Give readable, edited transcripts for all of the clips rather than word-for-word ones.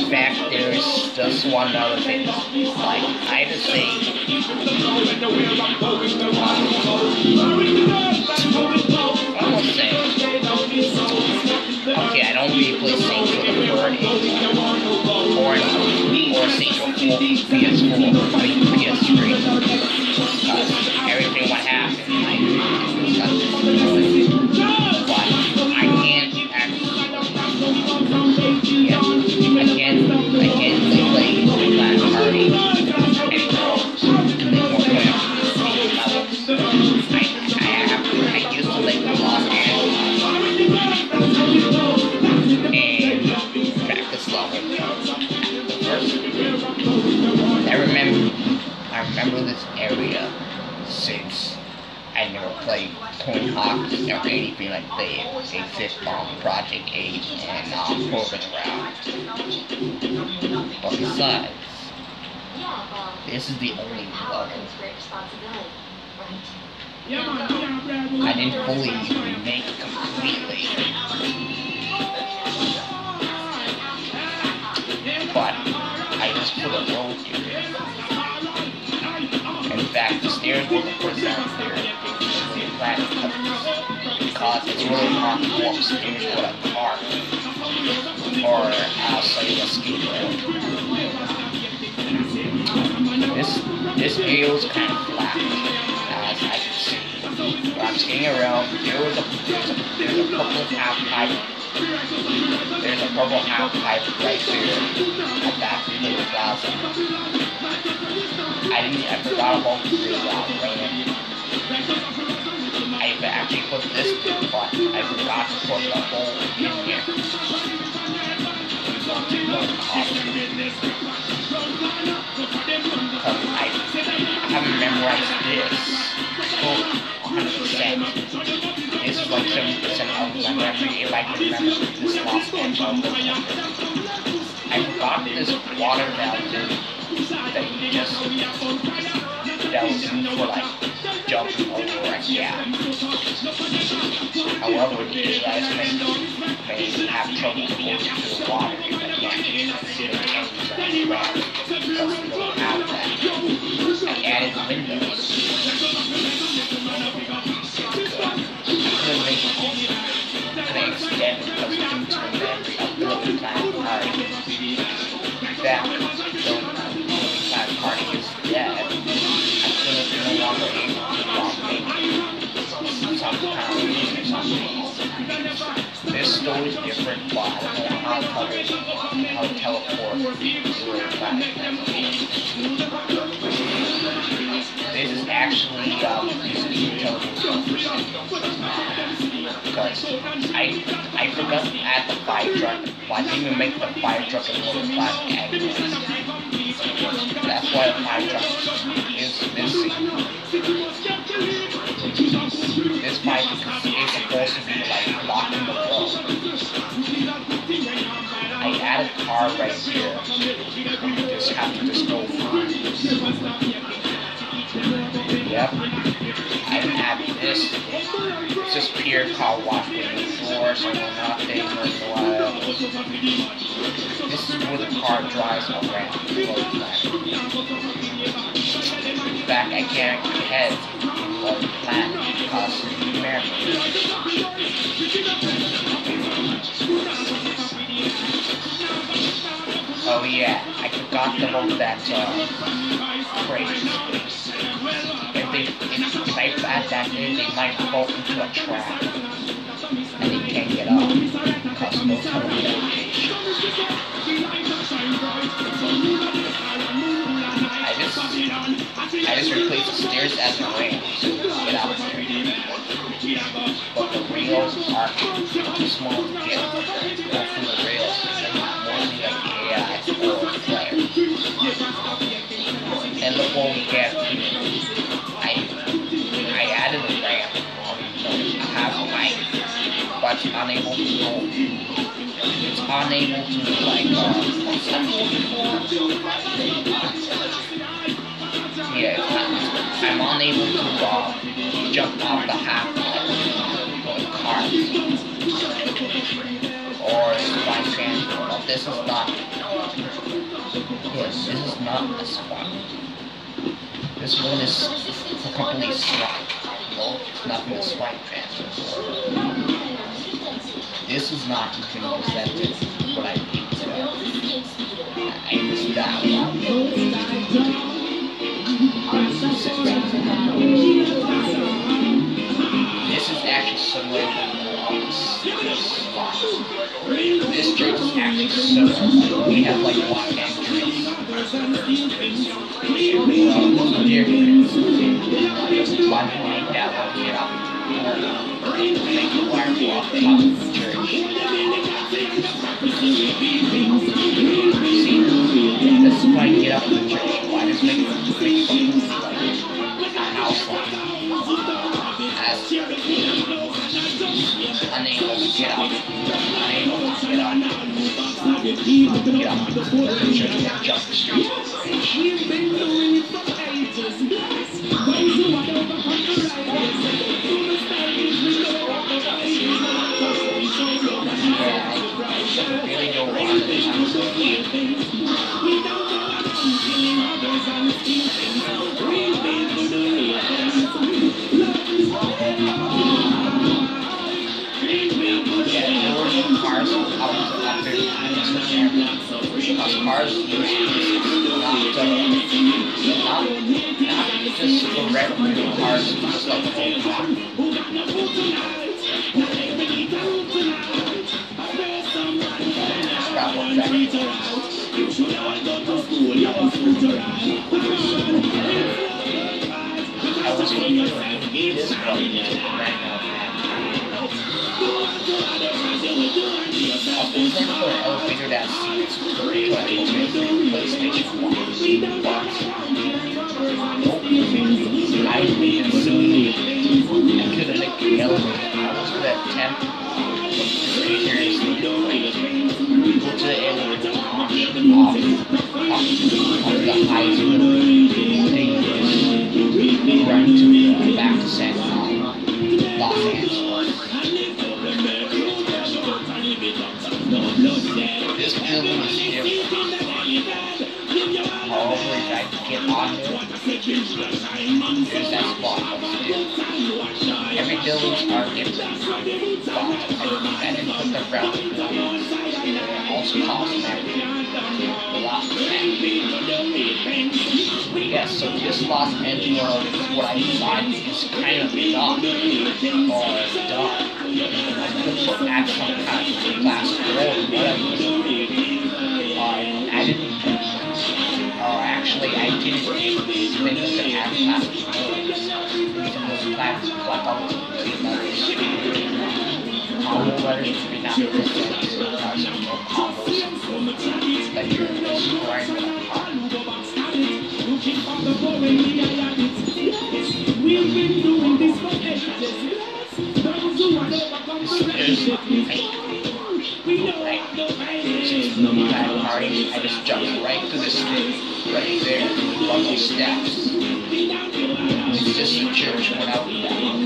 fact, there is just one other thing. Like, I just say, I won't say, okay, I don't really play Saints for the Bird or Saints for PS4, I mean PS3, because everything what happened, I got destroyed, but I can't actually, I can't play Black Party anymore to make more levels. I used to like Los Angeles and practice level. The first, I remember this area since I never played Tony Hawk or anything like that. Except Project 8 and Proving Ground. But besides, this is the only level I didn't fully remake completely. But I just put a road here. In fact, the stairs wasn't put down there. Because it's really hard to walk stairs with a car. Or I'll say a skateboard. This area was kind of flat, as I can see. When I'm skating around, there's a purple half pipe. There's a purple half pipe right there at that little plaza. I forgot about the ramp. I actually put this thing, but I forgot to put the hole in here. Because I haven't memorized this full 100%. This is like 70% of my memory if I can remember this last one. I forgot this water fountain that you just, that was used for like jumping over a gap. However, you guys may have trouble going to the water if they can't use the ramp because you don't have that. I added windows. I couldn't extend it because due to the memory of building time party. That building time party is dead. I couldn't no longer able to some kind of reason or something. This story is different, but I don't know how to teleport really fast. This is actually using teleport because I forgot to add the fire truck. Well, I didn't even make the fire truck in order to add it. That's why the fire truck is missing. This pipe is supposed to be like blocking the road. I added a car right here. You just have to just go through. Yep. I added this. It's just pure car wash with no doors or nothing or no This is where the car drives around the road plan. In fact, I can't head in road plan because remember. Oh yeah, I forgot about that crate. If I add that in, they might fall into a trap. And they can't get up because no teleportation. I just replaced the stairs as a ramp to get out there. But the rails are too small to get go through the rails. It's mostly like AI or player. And look what we get here. I added a ramp. I have a light, but it's unable to go. It's unable to like yeah, I'm unable to jump off the half pipe or cart or line transfer of this is not. Yes, this is not a spot. This one is completely swipe. No, it's not going to swipe transfer. This is not even presented what I need to. I missed that one. This is actually similar to this spot. This drink is actually similar. We have like one and drinks. Well, there's no difference. One point that will get up. Make the wire go off the top of the church. See, this is why I get up to the church. Why does it make something like a house like as unable to get up. Unable to get up. Get up to the church and jump the street. Really don't want this. Cars out there because cars use not just for regular cars, just like the whole block. I was looking for this one right now. I was looking for an elevator that seats PlayStation 1. I didn't see I couldn't make the elevator. I was going to attempt seriously go to the elevator off the highest they run to back to San Los Angeles. This building is different. However, if I get on it, there's that spot upstairs. Every buildings are different spots. I didn't put them around the building. It also costs them a lot of that. Yes, so this Los Angeles is what I find is kind of dark or dark. I could put add some kind of glass door or whatever. I didn't, or actually I didn't think to add glass doors. Even those black bubbles to the letters. Combo letters to be not listed because of no combos that you're destroying with a card. I just jumped right to this thing, right there, on those steps. It's just the church went out down.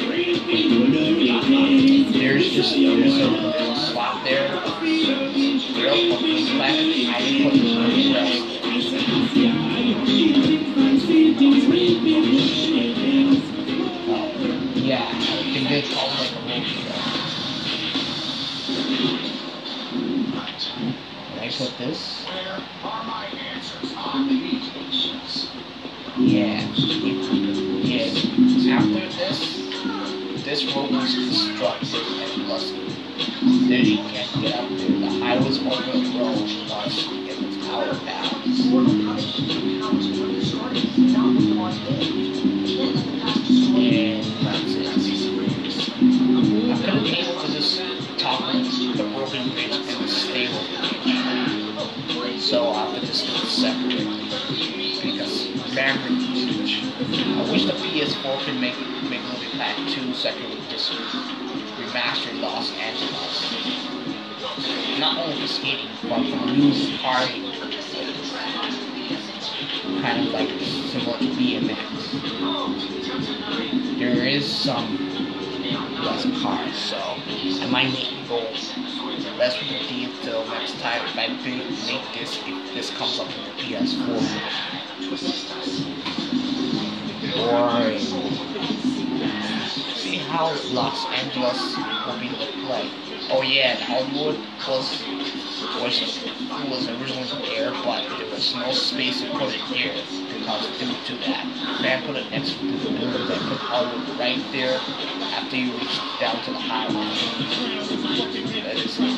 There's a slot there. Real fucking flat. I didn't put the rest. Yeah, I think they call it like a movie. I put this. Yeah. After this road was constructed and rusted. Then you can't get up there. The highways over the road was it was out of bounds. And that's it. I'm gonna be able to just talk about the broken bridge and the stable bridge. So I'll put this to separate because memory usage. I wish the PS4 could make Movie Pack 2 separately just remastered Los Angeles. Not only for skating, but for new party. Kind of like similar to BMX. There is some less cars, so I might need to go less with the deal till next time. if I make this, if this comes up in the PS4. Boring. See how Los Angeles will be look like. Oh yeah, Hollywood was originally there, but there was no space to put it here because due to that. Then put it next to the building, then put Hollywood right there after you reach down to the highway. That is